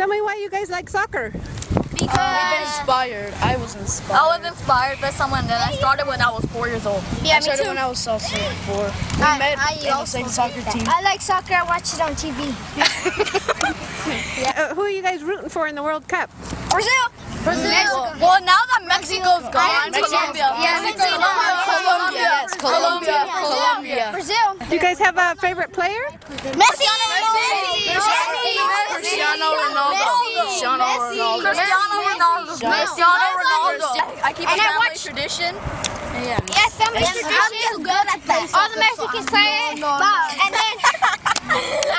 Tell me why you guys like soccer. We've been inspired. I was inspired. I was inspired by someone that I started when I was 4 years old. Yeah, I started when I was also 4. We met in the same soccer team. I like soccer. I watch it on TV. Who are you guys rooting for in the World Cup? Brazil. Well, now that Mexico's gone, Colombia. Colombia. Brazil. Do you guys have a favorite player? Messi. Cristiano Ronaldo. I keep a family tradition. Yeah. Yes, family tradition. I'm good at that. All the Mexicans play it. And then